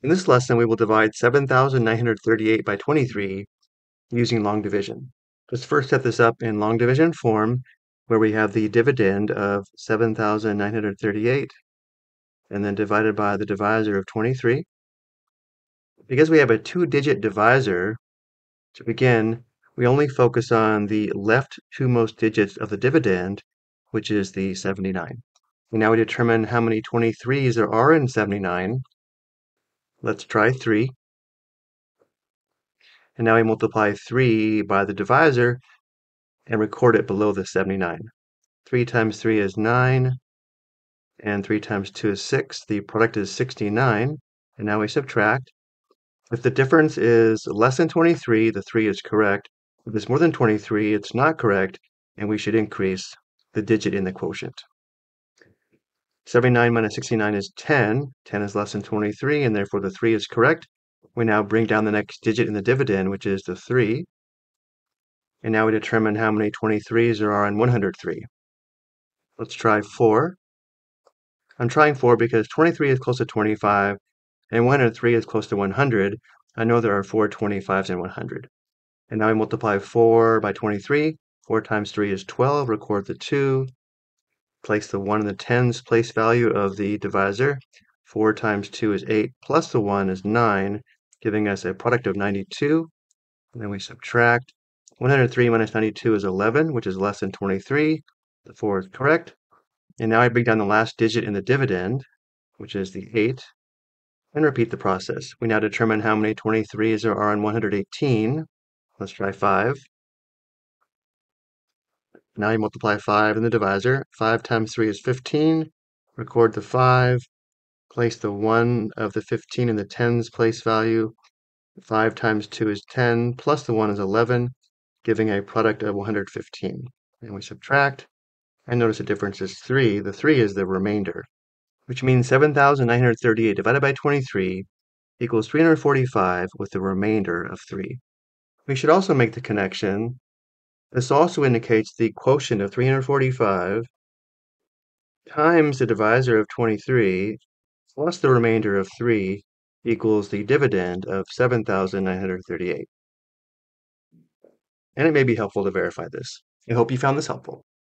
In this lesson, we will divide 7,938 by 23 using long division. Let's first set this up in long division form, where we have the dividend of 7,938 and then divided by the divisor of 23. Because we have a two-digit divisor, to begin, we only focus on the left two most digits of the dividend, which is the 79. And now we determine how many 23s there are in 79. Let's try 3. And now we multiply 3 by the divisor and record it below the 79. 3 times 3 is 9, and 3 times 2 is 6. The product is 69, and now we subtract. If the difference is less than 23, the 3 is correct. If it's more than 23, it's not correct, and we should increase the digit in the quotient. 79 minus 69 is 10. 10 is less than 23, and therefore the 3 is correct. We now bring down the next digit in the dividend, which is the 3. And now we determine how many 23s there are in 103. Let's try 4. I'm trying 4 because 23 is close to 25, and 103 is close to 100. I know there are 4 25s in 100. And now we multiply 4 by 23. 4 times 3 is 12. Record the 2. Place the 1 in the tens place value of the divisor. 4 times 2 is 8, plus the 1 is 9, giving us a product of 92. And then we subtract. 103 minus 92 is 11, which is less than 23. The 4 is correct. And now I bring down the last digit in the dividend, which is the 8, and repeat the process. We now determine how many 23s there are in 118. Let's try 5. Now you multiply 5 in the divisor. 5 times 3 is 15. Record the 5. Place the 1 of the 15 in the tens place value. 5 times 2 is 10, plus the 1 is 11, giving a product of 115. And we subtract, and notice the difference is 3. The 3 is the remainder, which means 7,938 divided by 23 equals 345 with the remainder of 3. We should also make the connection. This also indicates the quotient of 345 times the divisor of 23 plus the remainder of 3 equals the dividend of 7,938. And it may be helpful to verify this. I hope you found this helpful.